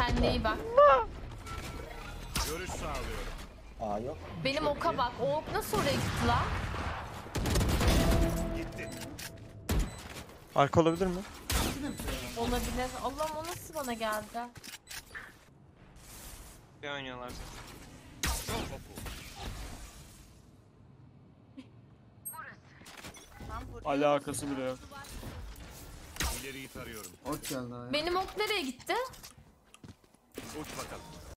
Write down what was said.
Kendine iyi bak. Görüş sağlıyorum. Aa yok. Benim oka bak. O ok nasıl oraya gitti lan? Gitti. Arka olabilir mi? Olabilir. Allah'ım o nasıl bana geldi? Bir oynuyorlar. Alakası bile yok. İleriyi tarıyorum. Ok geldi abi. Benim ok nereye gitti? Uç bakalım.